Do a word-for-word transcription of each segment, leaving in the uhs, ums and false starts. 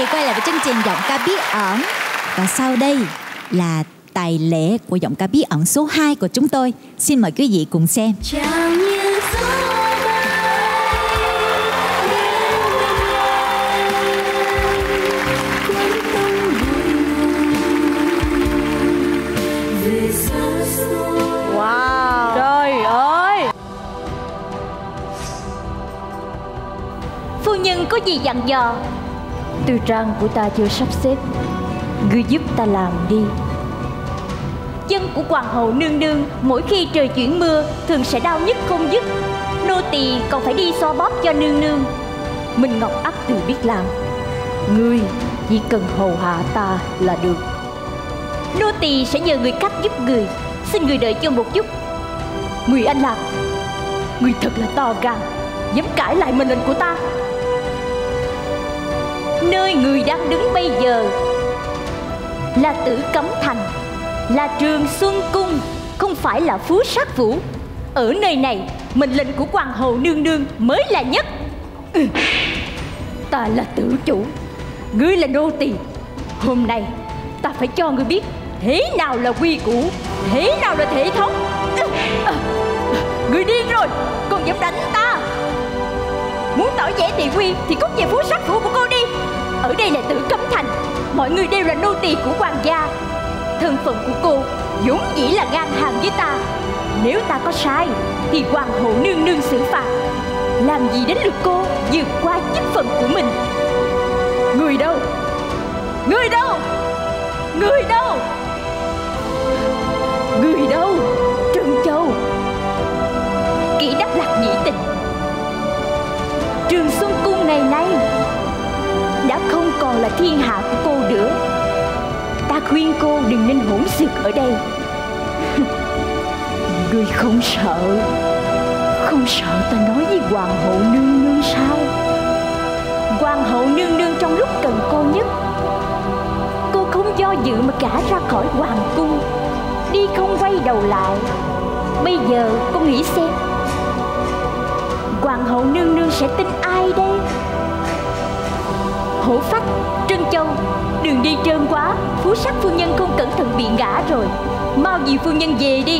vị quay lại với chương trình Giọng Ca Bí Ẩn. Và sau đây là tài lẻ của Giọng Ca Bí Ẩn số hai của chúng tôi. Xin mời quý vị cùng xem. Chào như gió wow. Trời ơi. Phu nhân có gì dặn dò? Tư trang của ta chưa sắp xếp, ngươi giúp ta làm đi. Chân của hoàng hậu nương nương mỗi khi trời chuyển mưa thường sẽ đau nhức không dứt. Nô tỳ còn phải đi xoa bóp cho nương nương. Minh Ngọc ắt tự biết làm, ngươi chỉ cần hầu hạ ta là được. Nô tỳ sẽ nhờ người cách giúp người. Xin người đợi cho một chút. Người anh Lạc, người thật là to gan, dám cãi lại mệnh lệnh của ta. Nơi người đang đứng bây giờ là Tử Cấm Thành, là Trường Xuân Cung, không phải là Phú Sát Phủ. Ở nơi này, mệnh lệnh của hoàng hậu nương nương mới là nhất. Ừ. Ta là tử chủ, ngươi là nô tỳ. Hôm nay ta phải cho ngươi biết thế nào là quy củ, thế nào là thể thống. Ừ. À. Ngươi điên rồi, còn dám đánh ta. Muốn tỏ vẻ thị uy thì cút về Phú Sát Phủ của cô đi. Ở đây là Tử Cấm Thành, mọi người đều là nô tỳ của hoàng gia. Thân phận của cô vốn dĩ là ngang hàng với ta. Nếu ta có sai thì hoàng hậu nương nương xử phạt. Làm gì đến lượt cô vượt qua chức phận của mình. Người đâu? Người đâu? Người đâu? Người đâu? Trân Châu, kỹ đắc lạc nhị tình. Trường Xuân Cung ngày nay đã không còn là thiên hạ của cô nữa. Ta khuyên cô đừng nên hỗn xược ở đây. Ngươi không sợ, không sợ ta nói với hoàng hậu nương nương sao? Hoàng hậu nương nương trong lúc cần cô nhất, cô không do dự mà gả ra khỏi hoàng cung, đi không quay đầu lại. Bây giờ cô nghĩ xem, hoàng hậu nương nương sẽ tin ai đây? Hổ Phách, Trân Châu, đừng đi trơn quá. Phú Sắc phu nhân không cẩn thận bị ngã rồi. Mau dìu phu nhân về đi.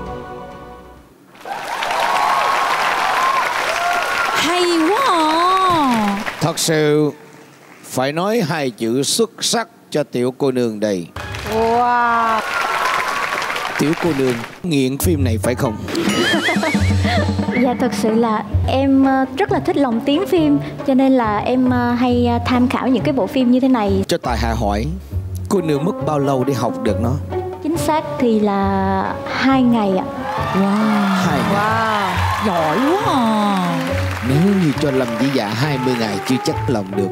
Hay quá à. Thật sự phải nói hai chữ xuất sắc cho tiểu cô nương đây. Wow. Tiểu cô nương nghiện phim này phải không? Dạ thật sự là em rất là thích lồng tiếng phim, cho nên là em hay tham khảo những cái bộ phim như thế này. Cho tài hạ hỏi, cô nương mất bao lâu để học được nó? Chính xác thì là hai ngày ạ. Wow. Hai ngày. Wow. Giỏi quá à. Nếu như cho Lâm Vĩ Dạ hai mươi ngày chưa chắc lòng được.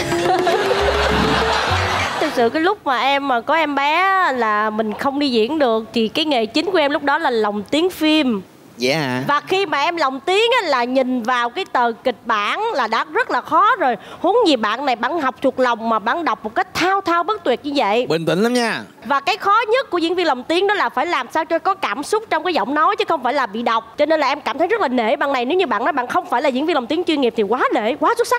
Thực sự cái lúc mà em mà có em bé là mình không đi diễn được, thì cái nghề chính của em lúc đó là lồng tiếng phim. Dạ yeah. Hả? Và khi mà em lồng tiếng á, là nhìn vào cái tờ kịch bản là đã rất là khó rồi. Huống gì bạn này bạn học thuộc lòng mà bạn đọc một cách thao thao bất tuyệt như vậy. Bình tĩnh lắm nha. Và cái khó nhất của diễn viên lồng tiếng đó là phải làm sao cho có cảm xúc trong cái giọng nói, chứ không phải là bị đọc. Cho nên là em cảm thấy rất là nể bạn này. Nếu như bạn nói bạn không phải là diễn viên lồng tiếng chuyên nghiệp thì quá nể, quá xuất sắc.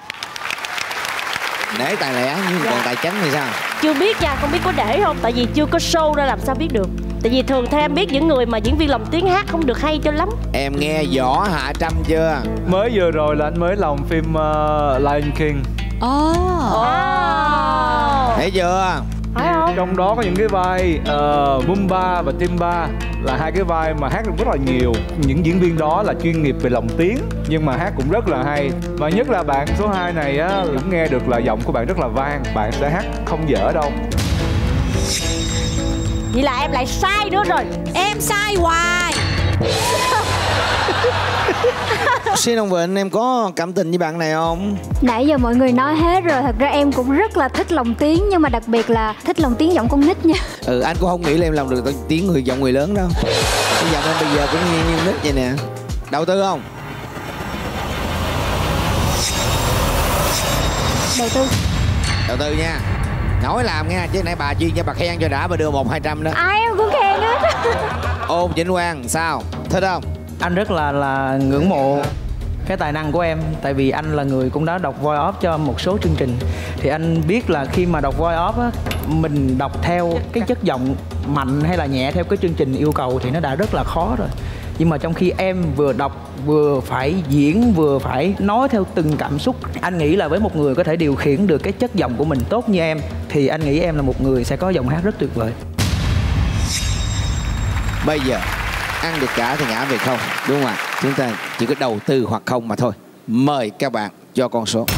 Nể tài lẻ nhưng dạ. Còn tài chánh thì sao? Chưa biết nha, không biết có để không. Tại vì chưa có show ra làm sao biết được. Tại vì thường theo em biết những người mà diễn viên lồng tiếng hát không được hay cho lắm. Em nghe Võ Hạ Trâm chưa? Mới vừa rồi là anh mới lồng phim uh, Lion King. Ồ oh. oh. Thấy chưa? Phải không? Trong đó có những cái vai uh, Pumba và Timba, là hai cái vai mà hát được rất là nhiều. Những diễn viên đó là chuyên nghiệp về lồng tiếng nhưng mà hát cũng rất là hay. Và nhất là bạn số hai này á, cũng nghe được là giọng của bạn rất là vang. Bạn sẽ hát không dở đâu. Vậy là em lại sai nữa rồi. Em sai hoài. Xin ông Vịnh, em có cảm tình với bạn này không? Nãy giờ mọi người nói hết rồi. Thật ra em cũng rất là thích lồng tiếng, nhưng mà đặc biệt là thích lồng tiếng giọng con nít nha. Ừ, anh cũng không nghĩ là em làm được tiếng người giọng người lớn đâu. Cái giọng em bây giờ cũng như, như nít vậy nè. Đầu tư không? Đầu tư. Đầu tư nha. Nói làm nha, chứ nãy bà chuyên cho bà khen cho đã, bà đưa một hai trăm đó. Ai em cũng khen hết. Ôn Vĩnh Quang sao? Thích không? Anh rất là là ngưỡng mộ cái tài năng của em. Tại vì anh là người cũng đã đọc voice off cho một số chương trình, thì anh biết là khi mà đọc voice off á, mình đọc theo cái chất giọng mạnh hay là nhẹ theo cái chương trình yêu cầu thì nó đã rất là khó rồi. Nhưng mà trong khi em vừa đọc vừa phải diễn vừa phải nói theo từng cảm xúc, anh nghĩ là với một người có thể điều khiển được cái chất giọng của mình tốt như em thì anh nghĩ em là một người sẽ có giọng hát rất tuyệt vời. Bây giờ ăn được cả thì ngã về không, đúng không ạ? Chúng ta chỉ có đầu tư hoặc không mà thôi. Mời các bạn cho con số.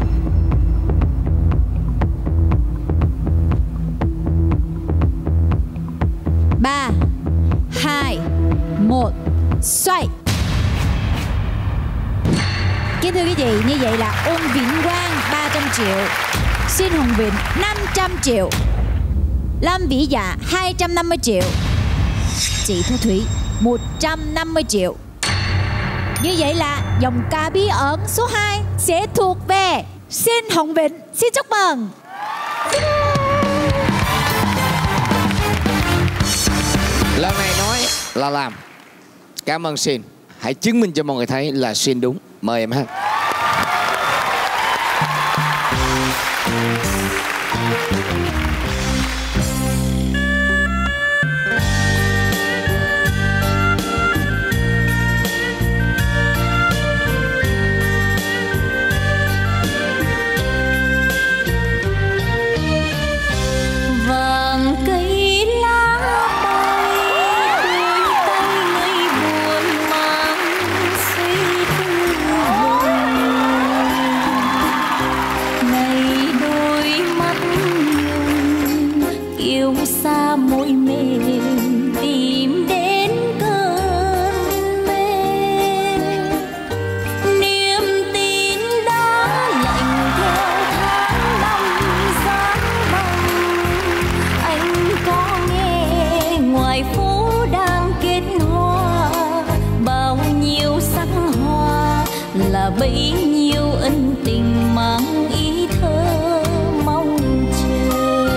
Ba, hai, một, xoay. Kính thưa quý vị, như vậy là Ôn Vĩnh Quang ba trăm triệu, Xin Hồng Vịnh năm trăm triệu, Lâm Vĩ Dạ hai trăm năm mươi triệu, chị Thu Thủy một trăm năm mươi triệu. Như vậy là dòng ca bí ẩn số hai sẽ thuộc về Xin Hồng Vịnh. Xin chúc mừng. Lần này nói là làm. Cảm ơn Xin. Hãy chứng minh cho mọi người thấy là Xin đúng. Mời em hát. Vàng cây lá bay, đôi tay ngây buồn mang suy tư buồn. Ngày đôi mắt nhung yêu xa môi mềm tìm đến cơn mê. Niềm tin đã lạnh theo tháng năm giá băng. Anh có nghe ngoài phố đang kết hoa, bao nhiêu sắc hoa là bấy nhiêu ân tình mang ý thơ mong chờ.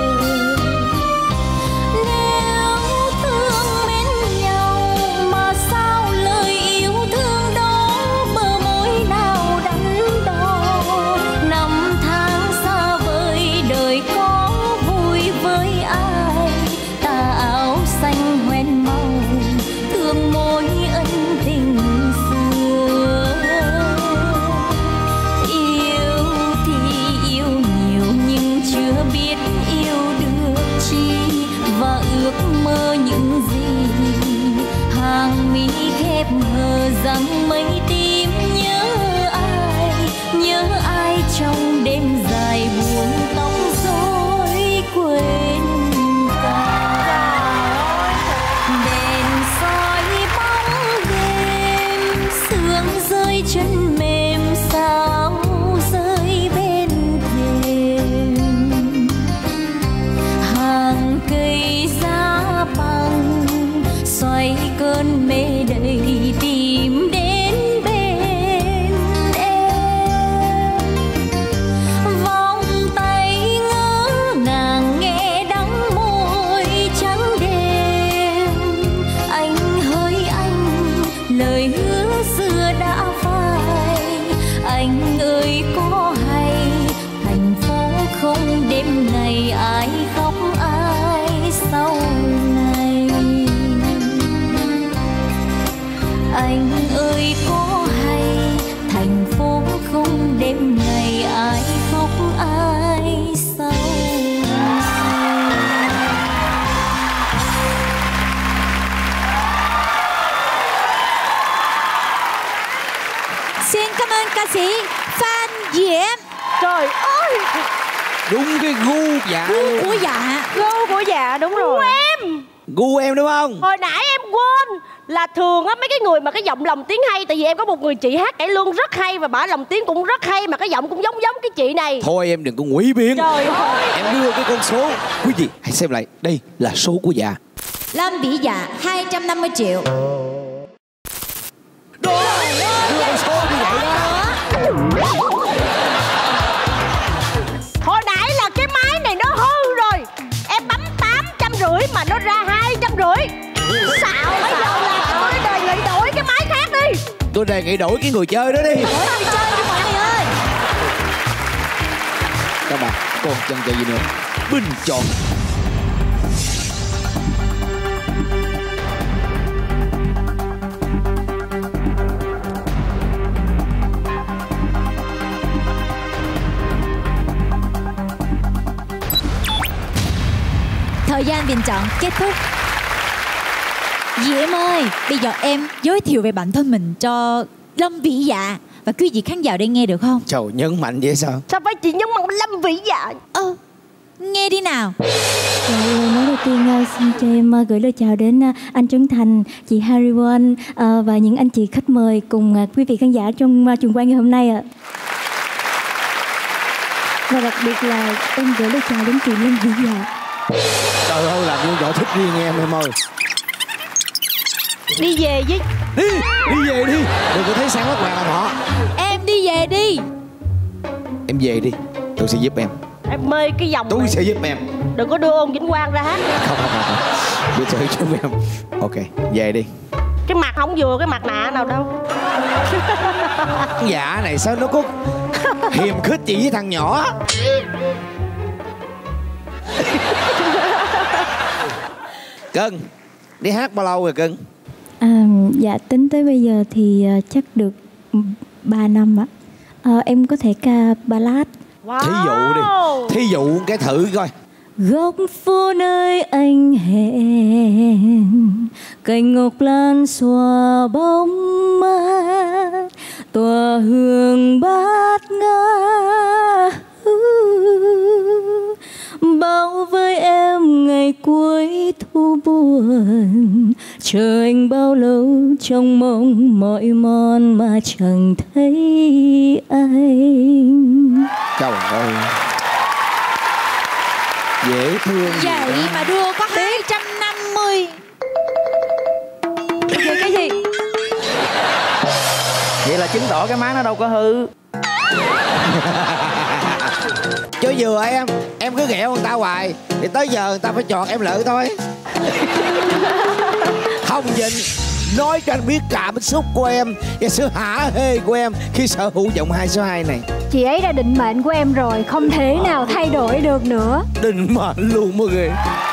Nếu thương mến nhau mà sao lời yêu thương đó bờ môi nào đắn đo. Năm tháng xa vời đời có vui với ai, tà áo xanh hoen màu thương mối ân tình xưa. Yêu thì yêu nhiều nhưng chưa biết yêu được chi, và ước mơ những gì hàng mi khép hờ rằng mây tím. Nhớ ai, nhớ ai trong đêm dài buông tóc rối quên cả. Đèn soi bóng đêm, sương rơi chân mềm sao rơi bên thềm. Hàng cây giá băng xoay cơn mê đầy tìm đến bên em. Vòng tay ngỡ ngàng nghe đắng môi trắng đêm. Anh hỡi anh, lời hứa xưa đã phai. Anh ơi có hay thành phố không đêm ngày ai khóc ai sau này. Anh ơi có hay thành phố không đêm ngày ai khóc ai sau này. Xin cảm ơn ca sĩ Phan Diễm. Trời ơi, Đúng cái gu dạ Gu luôn. của dạ. gu của dạ đúng rồi. Em Gu em đúng không? hồi nãy em quên là thường á mấy cái người mà cái giọng lồng tiếng hay, tại vì em có một người chị hát cải lương rất hay và bả lồng tiếng cũng rất hay mà cái giọng cũng giống giống cái chị này. Thôi em đừng có ngụy biện. Trời ơi, Em đưa cái con số. Quý vị hãy xem lại. Đây là số của dạ. Lâm Vĩ Dạ hai trăm năm mươi triệu. Đưa con số như vậy đó. hồi nãy là cái máy này nó hư rồi, em bấm tám trăm rưỡi mà nó ra hai trăm rưỡi. Xạo bây giờ là tôi đề nghị đổi cái máy khác đi. tôi đề nghị đổi cái người chơi đó đi. Đổi người chơi đi mọi người ơi. Các bạn còn chân chờ gì nữa? Bình chọn. Thời gian bình chọn kết thúc. Dì em ơi, bây giờ em giới thiệu về bản thân mình cho Lâm Vĩ Dạ và quý vị khán giả đây nghe được không? Trời, nhấn mạnh vậy sao? Sao phải chị nhấn mạnh Lâm Vĩ Dạ? Ơ, nghe đi nào. Rồi, nói đầu tiên xin cho em gửi lời chào đến anh Trấn Thành, chị Harry Won và những anh chị khách mời cùng quý vị khán giả trong trường quay ngày hôm nay ạ. Và đặc biệt là em gửi lời chào đến chị Lâm Vĩ Dạ. Trời ơi, làm như võ thích riêng em em ơi. Đi về với. Đi, đi về đi. Đừng có thấy sáng bắt hoàng làm họ. Em đi về đi. Em về đi, tôi sẽ giúp em. Em mê cái dòng Tôi này. sẽ giúp em. Đừng có đưa Ôn Vĩnh Quang ra hát. Không, không, không, không. Tôi sẽ giúp em. Ok, về đi. Cái mặt không vừa cái mặt nạ nào đâu. Dạ này sao nó có hiềm khích chị với thằng nhỏ. Cưng, đi hát bao lâu rồi cưng? À, dạ tính tới bây giờ thì uh, chắc được ba năm ạ. À, em có thể ca ballad. Wow. Thí dụ đi, thí dụ cái thử coi. Góc phố nơi anh hẹn, cành ngọc lan xòa bóng mát, tỏa hương bát ngát. Bao với em ngày cuối thu buồn, chờ anh bao lâu trong mong mỏi mòn mà chẳng thấy anh. Trời ơi, dễ thương. Vậy mà đưa có hai trăm năm mươi. Cái gì cái gì? Vậy là chứng tỏ cái má nó đâu có hư. Cho vừa em, em cứ ghẹo người ta hoài thì tới giờ người ta phải chọn em lợi thôi. Không Vinh, nói cho anh biết cảm xúc của em và sự hả hê của em khi sở hữu giọng hai số hai này. Chị ấy đã định mệnh của em rồi, không thể nào thay đổi được nữa. Định mệnh luôn mọi người.